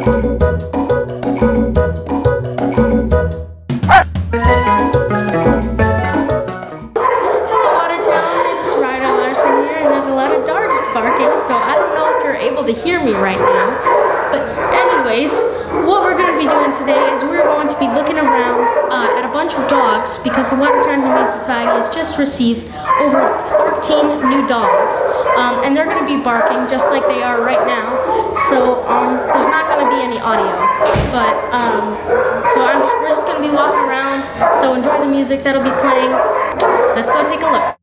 Watertown, it's Ryder Larson here, and there's a lot of dogs barking, so I don't know if you're able to hear me right now. But anyways, what we're going to be doing today is we're going to be looking around at a bunch of dogs because the Watertown Humane Society has just received over 13 new dogs, and they're going to be barking just like they are right now. So there's not going to be any audio, but we're just going to be walking around. So enjoy the music that'll be playing. Let's go take a look.